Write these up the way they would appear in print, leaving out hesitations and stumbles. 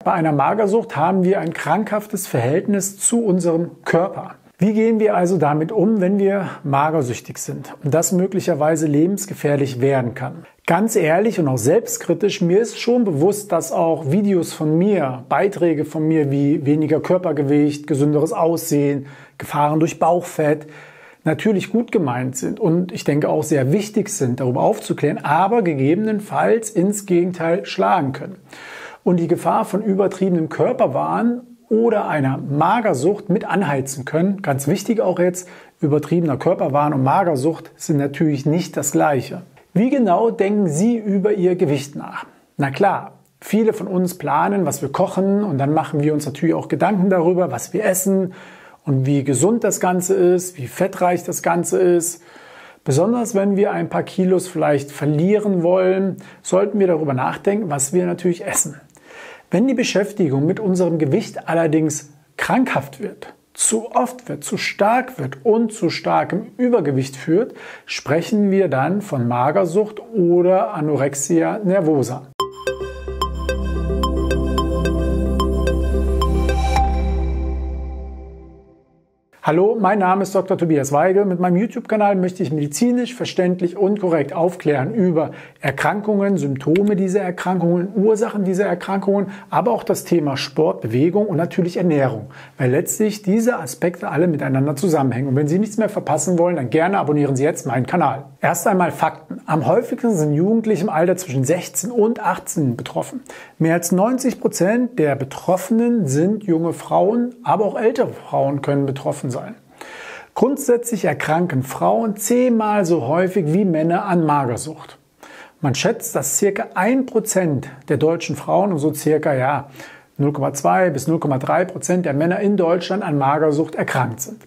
bei einer Magersucht haben wir ein krankhaftes Verhältnis zu unserem Körper. Wie gehen wir also damit um, wenn wir magersüchtig sind und das möglicherweise lebensgefährlich werden kann? Ganz ehrlich und auch selbstkritisch, mir ist schon bewusst, dass auch Videos von mir, Beiträge von mir wie weniger Körpergewicht, gesünderes Aussehen, Gefahren durch Bauchfett natürlich gut gemeint sind und ich denke auch sehr wichtig sind, darüber aufzuklären, aber gegebenenfalls ins Gegenteil schlagen können. Und die Gefahr von übertriebenem Körperwahn oder einer Magersucht mit anheizen können. Ganz wichtig auch jetzt, übertriebener Körperwahn und Magersucht sind natürlich nicht das Gleiche. Wie genau denken Sie über Ihr Gewicht nach? Na klar, viele von uns planen, was wir kochen und dann machen wir uns natürlich auch Gedanken darüber, was wir essen und wie gesund das Ganze ist, wie fettreich das Ganze ist. Besonders wenn wir ein paar Kilos vielleicht verlieren wollen, sollten wir darüber nachdenken, was wir natürlich essen. Wenn die Beschäftigung mit unserem Gewicht allerdings krankhaft wird, zu oft wird, zu stark wird und zu starkem Übergewicht führt, sprechen wir dann von Magersucht oder Anorexia nervosa. Hallo, mein Name ist Dr. Tobias Weigel. Mit meinem YouTube-Kanal möchte ich medizinisch, verständlich und korrekt aufklären über Erkrankungen, Symptome dieser Erkrankungen, Ursachen dieser Erkrankungen, aber auch das Thema Sport, Bewegung und natürlich Ernährung, weil letztlich diese Aspekte alle miteinander zusammenhängen. Und wenn Sie nichts mehr verpassen wollen, dann gerne abonnieren Sie jetzt meinen Kanal. Erst einmal Fakten. Am häufigsten sind Jugendliche im Alter zwischen 16 und 18 betroffen. Mehr als 90% der Betroffenen sind junge Frauen, aber auch ältere Frauen können betroffen sein. Grundsätzlich erkranken Frauen 10-mal so häufig wie Männer an Magersucht. Man schätzt, dass ca. 1% der deutschen Frauen und so ca. 0,2 bis 0,3% der Männer in Deutschland an Magersucht erkrankt sind.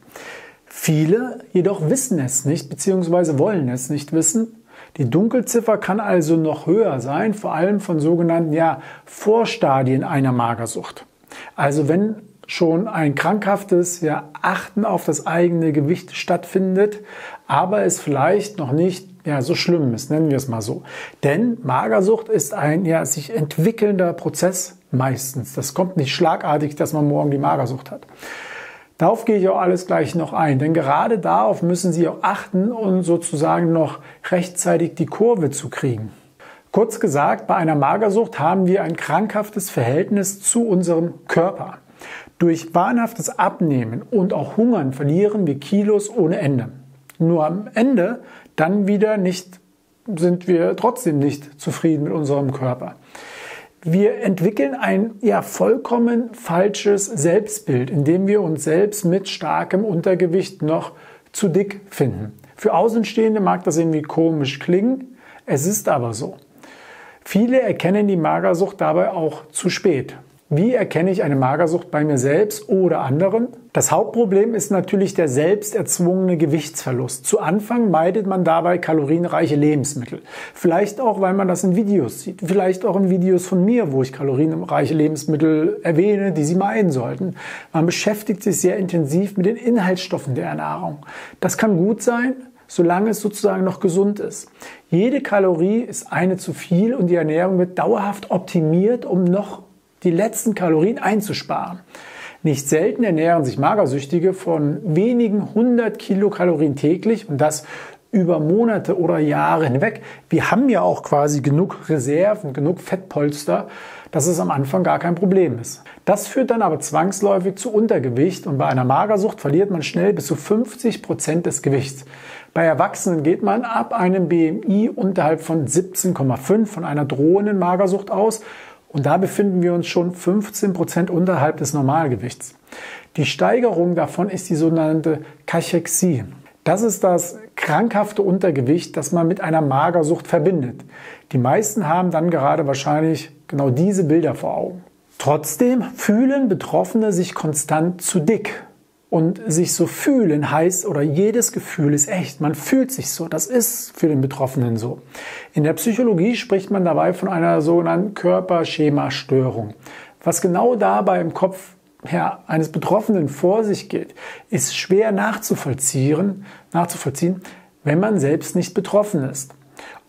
Viele jedoch wissen es nicht bzw. wollen es nicht wissen. Die Dunkelziffer kann also noch höher sein, vor allem von sogenannten Vorstadien einer Magersucht. Also wenn schon ein krankhaftes Achten auf das eigene Gewicht stattfindet, aber es vielleicht noch nicht so schlimm ist, nennen wir es mal so. Denn Magersucht ist ein sich entwickelnder Prozess meistens. Das kommt nicht schlagartig, dass man morgen die Magersucht hat. Darauf gehe ich auch alles gleich noch ein, denn gerade darauf müssen Sie auch achten, um sozusagen noch rechtzeitig die Kurve zu kriegen. Kurz gesagt, bei einer Magersucht haben wir ein krankhaftes Verhältnis zu unserem Körper. Durch wahnhaftes Abnehmen und auch Hungern verlieren wir Kilos ohne Ende. Nur am Ende dann wieder sind wir trotzdem nicht zufrieden mit unserem Körper. Wir entwickeln ein vollkommen falsches Selbstbild, indem wir uns selbst mit starkem Untergewicht noch zu dick finden. Für Außenstehende mag das irgendwie komisch klingen, es ist aber so. Viele erkennen die Magersucht dabei auch zu spät. Wie erkenne ich eine Magersucht bei mir selbst oder anderen? Das Hauptproblem ist natürlich der selbst erzwungene Gewichtsverlust. Zu Anfang meidet man dabei kalorienreiche Lebensmittel. Vielleicht auch, weil man das in Videos sieht. Vielleicht auch in Videos von mir, wo ich kalorienreiche Lebensmittel erwähne, die Sie meiden sollten. Man beschäftigt sich sehr intensiv mit den Inhaltsstoffen der Ernährung. Das kann gut sein, solange es sozusagen noch gesund ist. Jede Kalorie ist eine zu viel und die Ernährung wird dauerhaft optimiert, um noch die letzten Kalorien einzusparen. Nicht selten ernähren sich Magersüchtige von wenigen 100 Kilokalorien täglich und das über Monate oder Jahre hinweg. Wir haben ja auch quasi genug Reserven, genug Fettpolster, dass es am Anfang gar kein Problem ist. Das führt dann aber zwangsläufig zu Untergewicht und bei einer Magersucht verliert man schnell bis zu 50% des Gewichts. Bei Erwachsenen geht man ab einem BMI unterhalb von 17,5 von einer drohenden Magersucht aus. Und da befinden wir uns schon 15% unterhalb des Normalgewichts. Die Steigerung davon ist die sogenannte Kachexie. Das ist das krankhafte Untergewicht, das man mit einer Magersucht verbindet. Die meisten haben dann gerade wahrscheinlich genau diese Bilder vor Augen. Trotzdem fühlen Betroffene sich konstant zu dick. Und sich so fühlen heißt, oder jedes Gefühl ist echt, man fühlt sich so, das ist für den Betroffenen so. In der Psychologie spricht man dabei von einer sogenannten Körperschema-Störung. Was genau dabei im Kopf eines Betroffenen vor sich geht, ist schwer nachzuvollziehen, wenn man selbst nicht betroffen ist.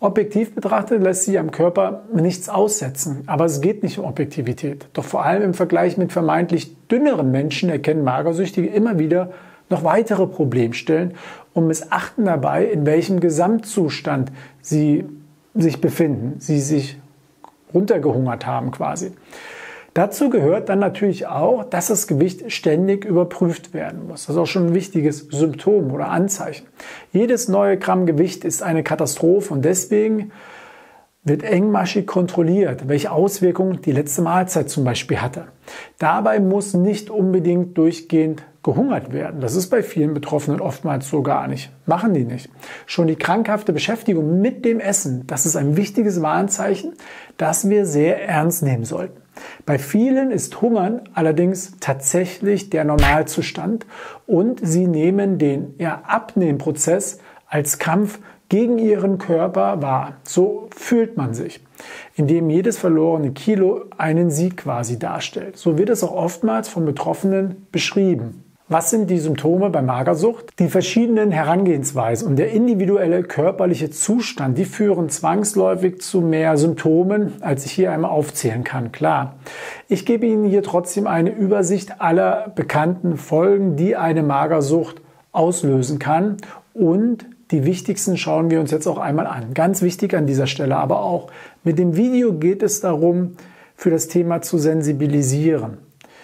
Objektiv betrachtet lässt sich am Körper nichts aussetzen, aber es geht nicht um Objektivität. Doch vor allem im Vergleich mit vermeintlich dünneren Menschen erkennen Magersüchtige immer wieder noch weitere Problemstellen und missachten dabei, in welchem Gesamtzustand sie sich befinden, sie sich runtergehungert haben quasi. Dazu gehört dann natürlich auch, dass das Gewicht ständig überprüft werden muss. Das ist auch schon ein wichtiges Symptom oder Anzeichen. Jedes neue Gramm Gewicht ist eine Katastrophe und deswegen wird engmaschig kontrolliert, welche Auswirkungen die letzte Mahlzeit zum Beispiel hatte. Dabei muss nicht unbedingt durchgehend gehungert werden. Das ist bei vielen Betroffenen oftmals so gar nicht. Machen die nicht. Schon die krankhafte Beschäftigung mit dem Essen, das ist ein wichtiges Warnzeichen, das wir sehr ernst nehmen sollten. Bei vielen ist Hungern allerdings tatsächlich der Normalzustand und sie nehmen den Abnehmprozess als Kampf gegen ihren Körper wahr. So fühlt man sich, indem jedes verlorene Kilo einen Sieg quasi darstellt. So wird es auch oftmals von Betroffenen beschrieben. Was sind die Symptome bei Magersucht? Die verschiedenen Herangehensweisen und der individuelle körperliche Zustand, die führen zwangsläufig zu mehr Symptomen, als ich hier einmal aufzählen kann. Klar, ich gebe Ihnen hier trotzdem eine Übersicht aller bekannten Folgen, die eine Magersucht auslösen kann, und die wichtigsten schauen wir uns jetzt auch einmal an. Ganz wichtig an dieser Stelle aber auch, mit dem Video geht es darum, für das Thema zu sensibilisieren.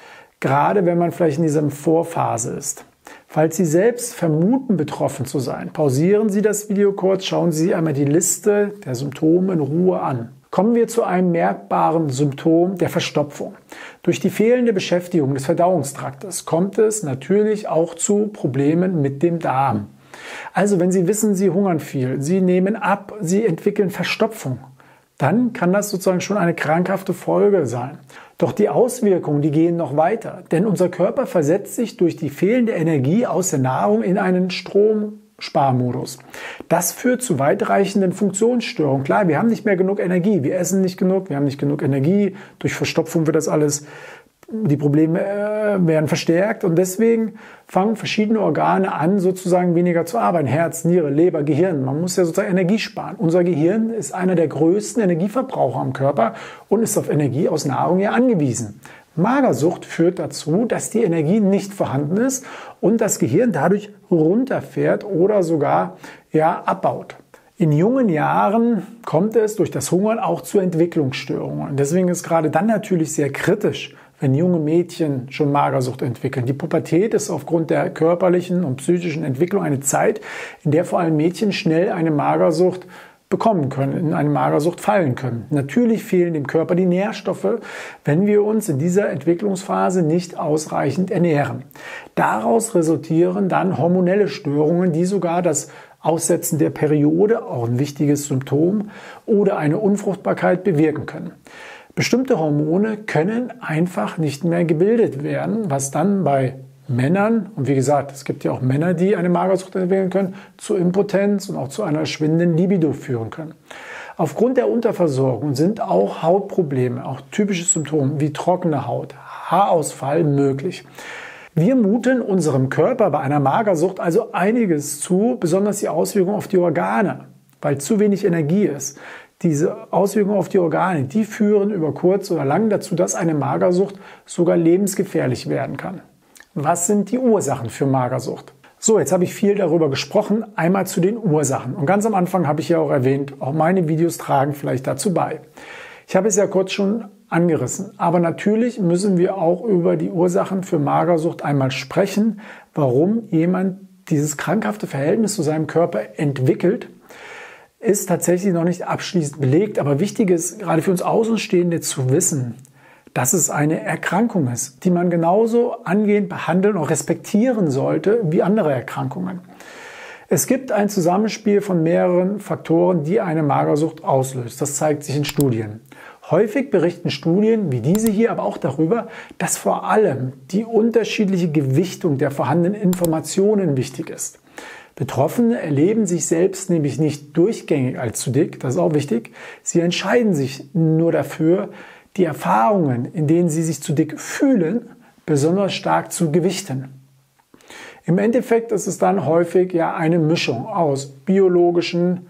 Gerade wenn man vielleicht in dieser Vorphase ist. Falls Sie selbst vermuten, betroffen zu sein, pausieren Sie das Video kurz, schauen Sie einmal die Liste der Symptome in Ruhe an. Kommen wir zu einem merkbaren Symptom der Verstopfung. Durch die fehlende Beschäftigung des Verdauungstraktes kommt es natürlich auch zu Problemen mit dem Darm. Also wenn Sie wissen, Sie hungern viel, Sie nehmen ab, Sie entwickeln Verstopfung, dann kann das sozusagen schon eine krankhafte Folge sein. Doch die Auswirkungen, die gehen noch weiter, denn unser Körper versetzt sich durch die fehlende Energie aus der Nahrung in einen Stromsparmodus. Das führt zu weitreichenden Funktionsstörungen. Klar, wir haben nicht mehr genug Energie, wir essen nicht genug, wir haben nicht genug Energie, durch Verstopfung wird das alles, die Probleme werden verstärkt und deswegen fangen verschiedene Organe an, sozusagen weniger zu arbeiten. Herz, Niere, Leber, Gehirn. Man muss ja sozusagen Energie sparen. Unser Gehirn ist einer der größten Energieverbraucher am Körper und ist auf Energie aus Nahrung ja angewiesen. Magersucht führt dazu, dass die Energie nicht vorhanden ist und das Gehirn dadurch runterfährt oder sogar abbaut. In jungen Jahren kommt es durch das Hungern auch zu Entwicklungsstörungen. Deswegen ist gerade dann natürlich sehr kritisch, wenn junge Mädchen schon Magersucht entwickeln. Die Pubertät ist aufgrund der körperlichen und psychischen Entwicklung eine Zeit, in der vor allem Mädchen schnell eine Magersucht bekommen können, in eine Magersucht fallen können. Natürlich fehlen dem Körper die Nährstoffe, wenn wir uns in dieser Entwicklungsphase nicht ausreichend ernähren. Daraus resultieren dann hormonelle Störungen, die sogar das Aussetzen der Periode, auch ein wichtiges Symptom, oder eine Unfruchtbarkeit bewirken können. Bestimmte Hormone können einfach nicht mehr gebildet werden, was dann bei Männern, und wie gesagt, es gibt ja auch Männer, die eine Magersucht entwickeln können, zu Impotenz und auch zu einer schwindenden Libido führen können. Aufgrund der Unterversorgung sind auch Hautprobleme, auch typische Symptome wie trockene Haut, Haarausfall möglich. Wir muten unserem Körper bei einer Magersucht also einiges zu, besonders die Auswirkungen auf die Organe, weil zu wenig Energie ist. Diese Auswirkungen auf die Organe, die führen über kurz oder lang dazu, dass eine Magersucht sogar lebensgefährlich werden kann. Was sind die Ursachen für Magersucht? So, jetzt habe ich viel darüber gesprochen, einmal zu den Ursachen. Und ganz am Anfang habe ich ja auch erwähnt, auch meine Videos tragen vielleicht dazu bei. Ich habe es ja kurz schon angerissen, aber natürlich müssen wir auch über die Ursachen für Magersucht einmal sprechen, warum jemand dieses krankhafte Verhältnis zu seinem Körper entwickelt. Ist tatsächlich noch nicht abschließend belegt, aber wichtig ist, gerade für uns Außenstehende zu wissen, dass es eine Erkrankung ist, die man genauso angehend behandeln und respektieren sollte wie andere Erkrankungen. Es gibt ein Zusammenspiel von mehreren Faktoren, die eine Magersucht auslöst. Das zeigt sich in Studien. Häufig berichten Studien wie diese hier aber auch darüber, dass vor allem die unterschiedliche Gewichtung der vorhandenen Informationen wichtig ist. Betroffene erleben sich selbst nämlich nicht durchgängig als zu dick, das ist auch wichtig. Sie entscheiden sich nur dafür, die Erfahrungen, in denen sie sich zu dick fühlen, besonders stark zu gewichten. Im Endeffekt ist es dann häufig eine Mischung aus biologischen,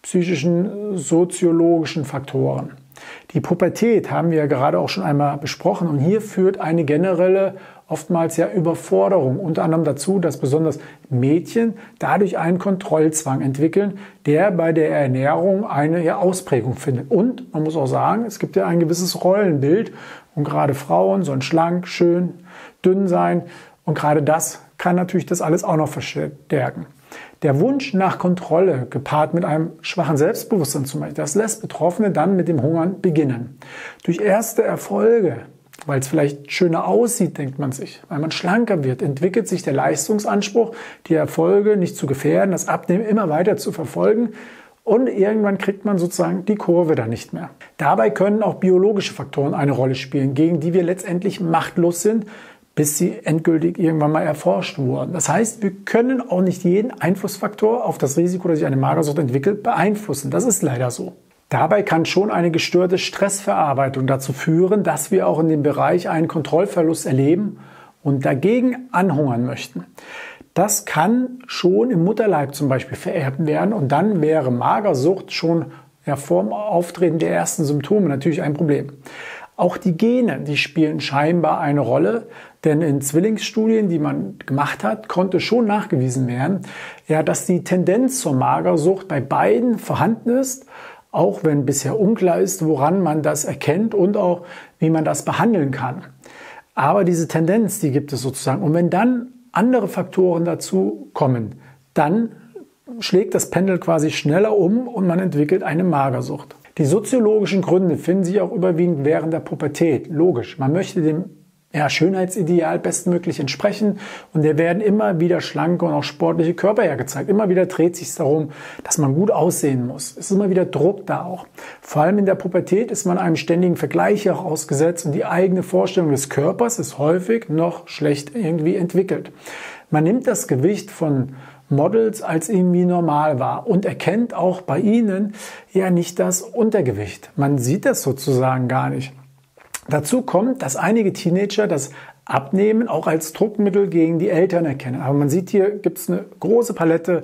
psychischen, soziologischen Faktoren. Die Pubertät haben wir ja gerade auch schon einmal besprochen und hier führt eine generelle, oftmals ja Überforderung unter anderem dazu, dass besonders Mädchen dadurch einen Kontrollzwang entwickeln, der bei der Ernährung eine Ausprägung findet. Und man muss auch sagen, es gibt ja ein gewisses Rollenbild und gerade Frauen sollen schlank, schön, dünn sein und gerade das kann natürlich das alles auch noch verstärken. Der Wunsch nach Kontrolle, gepaart mit einem schwachen Selbstbewusstsein zum Beispiel, das lässt Betroffene dann mit dem Hungern beginnen. Durch erste Erfolge, weil es vielleicht schöner aussieht, denkt man sich, weil man schlanker wird, entwickelt sich der Leistungsanspruch, die Erfolge nicht zu gefährden, das Abnehmen immer weiter zu verfolgen und irgendwann kriegt man sozusagen die Kurve dann nicht mehr. Dabei können auch biologische Faktoren eine Rolle spielen, gegen die wir letztendlich machtlos sind, bis sie endgültig irgendwann mal erforscht wurden. Das heißt, wir können auch nicht jeden Einflussfaktor auf das Risiko, dass sich eine Magersucht entwickelt, beeinflussen. Das ist leider so. Dabei kann schon eine gestörte Stressverarbeitung dazu führen, dass wir auch in dem Bereich einen Kontrollverlust erleben und dagegen anhungern möchten. Das kann schon im Mutterleib zum Beispiel vererbt werden und dann wäre Magersucht schon vor dem Auftreten der ersten Symptome natürlich ein Problem. Auch die Gene, die spielen scheinbar eine Rolle, denn in Zwillingsstudien, die man gemacht hat, konnte schon nachgewiesen werden, dass die Tendenz zur Magersucht bei beiden vorhanden ist, auch wenn bisher unklar ist, woran man das erkennt und auch wie man das behandeln kann. Aber diese Tendenz, die gibt es sozusagen. Und wenn dann andere Faktoren dazu kommen, dann schlägt das Pendel quasi schneller um und man entwickelt eine Magersucht. Die soziologischen Gründe finden sich auch überwiegend während der Pubertät. Logisch, man möchte dem Schönheitsideal bestmöglich entsprechen und der werden immer wieder schlanke und auch sportliche Körper hergezeigt. Immer wieder dreht sich darum, dass man gut aussehen muss. Es ist immer wieder Druck da auch. Vor allem in der Pubertät ist man einem ständigen Vergleich auch ausgesetzt und die eigene Vorstellung des Körpers ist häufig noch schlecht irgendwie entwickelt. Man nimmt das Gewicht von Models als irgendwie normal wahr und erkennt auch bei ihnen nicht das Untergewicht. Man sieht das sozusagen gar nicht. Dazu kommt, dass einige Teenager das Abnehmen auch als Druckmittel gegen die Eltern erkennen. Aber man sieht, hier gibt es eine große Palette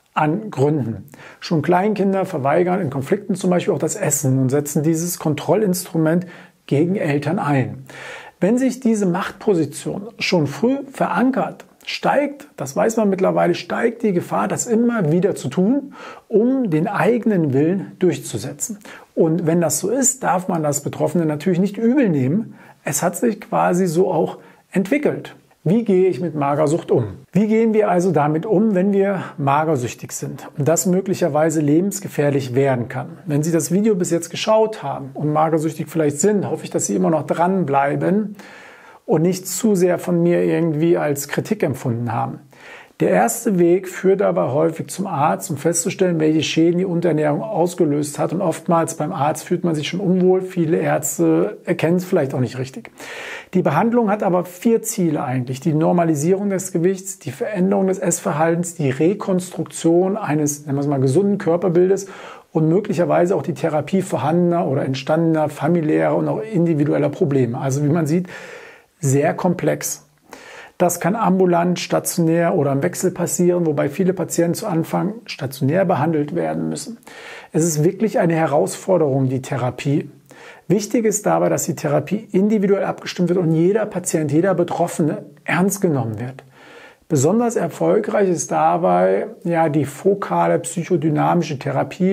an Gründen. Schon Kleinkinder verweigern in Konflikten zum Beispiel auch das Essen und setzen dieses Kontrollinstrument gegen Eltern ein. Wenn sich diese Machtposition schon früh verankert, steigt, das weiß man mittlerweile, steigt die Gefahr, das immer wieder zu tun, um den eigenen Willen durchzusetzen. Und wenn das so ist, darf man das Betroffene natürlich nicht übel nehmen. Es hat sich quasi so auch entwickelt. Wie gehe ich mit Magersucht um? Wie gehen wir also damit um, wenn wir magersüchtig sind und das möglicherweise lebensgefährlich werden kann? Wenn Sie das Video bis jetzt geschaut haben und magersüchtig vielleicht sind, hoffe ich, dass Sie immer noch dranbleiben und nicht zu sehr von mir irgendwie als Kritik empfunden haben. Der erste Weg führt aber häufig zum Arzt, um festzustellen, welche Schäden die Unterernährung ausgelöst hat. Und oftmals beim Arzt fühlt man sich schon unwohl. Viele Ärzte erkennen es vielleicht auch nicht richtig. Die Behandlung hat aber 4 Ziele eigentlich. Die Normalisierung des Gewichts, die Veränderung des Essverhaltens, die Rekonstruktion eines, nennen wir es mal, gesunden Körperbildes und möglicherweise auch die Therapie vorhandener oder entstandener familiärer und auch individueller Probleme. Also wie man sieht, sehr komplex. Das kann ambulant, stationär oder im Wechsel passieren, wobei viele Patienten zu Anfang stationär behandelt werden müssen. Es ist wirklich eine Herausforderung, die Therapie. Wichtig ist dabei, dass die Therapie individuell abgestimmt wird und jeder Patient, jeder Betroffene ernst genommen wird. Besonders erfolgreich ist dabei die fokale psychodynamische Therapie,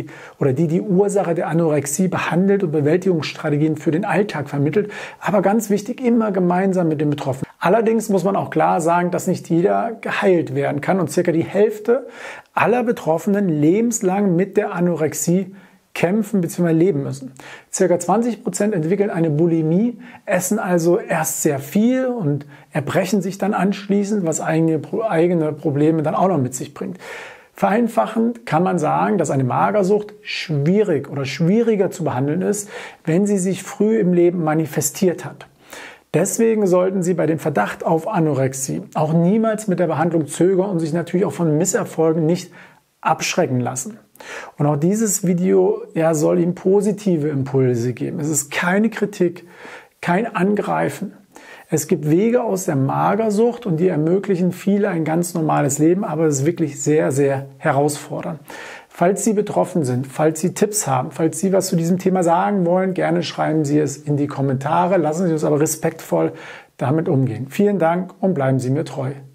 die Ursache der Anorexie behandelt und Bewältigungsstrategien für den Alltag vermittelt, aber ganz wichtig, immer gemeinsam mit dem Betroffenen. Allerdings muss man auch klar sagen, dass nicht jeder geheilt werden kann und circa die Hälfte aller Betroffenen lebenslang mit der Anorexie kämpfen bzw. leben müssen. Circa 20% entwickeln eine Bulimie, essen also erst sehr viel und erbrechen sich dann anschließend, was eigene Probleme dann auch noch mit sich bringt. Vereinfachend kann man sagen, dass eine Magersucht schwierig oder schwieriger zu behandeln ist, wenn sie sich früh im Leben manifestiert hat. Deswegen sollten Sie bei dem Verdacht auf Anorexie auch niemals mit der Behandlung zögern und sich natürlich auch von Misserfolgen nicht abschrecken lassen. Und auch dieses Video soll Ihnen positive Impulse geben. Es ist keine Kritik, kein Angreifen. Es gibt Wege aus der Magersucht und die ermöglichen viele ein ganz normales Leben, aber es ist wirklich sehr, sehr herausfordernd. Falls Sie betroffen sind, falls Sie Tipps haben, falls Sie was zu diesem Thema sagen wollen, gerne schreiben Sie es in die Kommentare. Lassen Sie uns aber respektvoll damit umgehen. Vielen Dank und bleiben Sie mir treu.